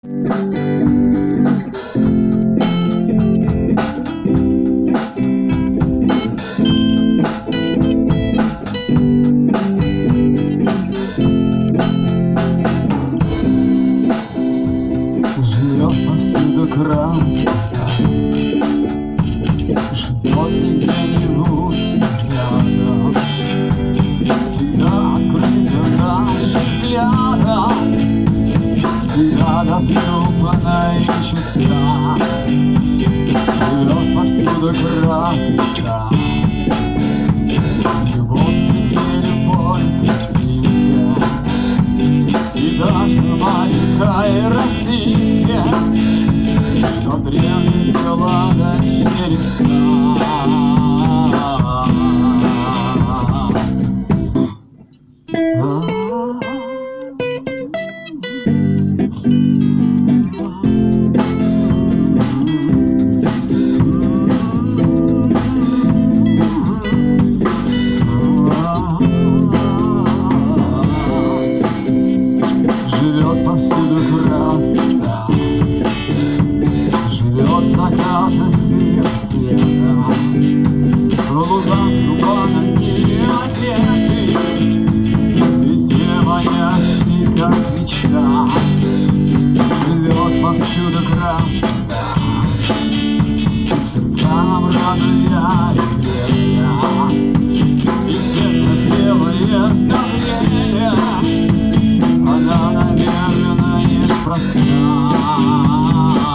Живет повсюду красота, живет не где-нибудь рядом, всегда открыта нашим взглядом, всегда доступна и чиста. Живет повсюду красота, любовь в цветке, любовь тропинка, и даже маленькая росинка, что древний взяла через Живет повсюду красота, живет закатом и рассветом, в лугах тумана не одеты, везде манящий, как мечта. Живет повсюду красота, сердцам радуя и грея, и светло делает давление. Она, наверное, неспроста.